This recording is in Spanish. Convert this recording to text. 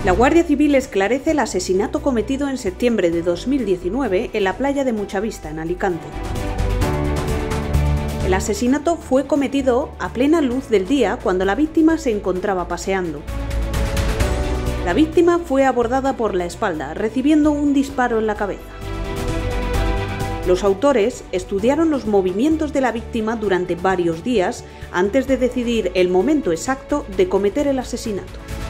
La Guardia Civil esclarece el asesinato cometido en septiembre de 2019 en la playa de Muchavista, en Alicante. El asesinato fue cometido a plena luz del día cuando la víctima se encontraba paseando. La víctima fue abordada por la espalda, recibiendo un disparo en la cabeza. Los autores estudiaron los movimientos de la víctima durante varios días antes de decidir el momento exacto de cometer el asesinato.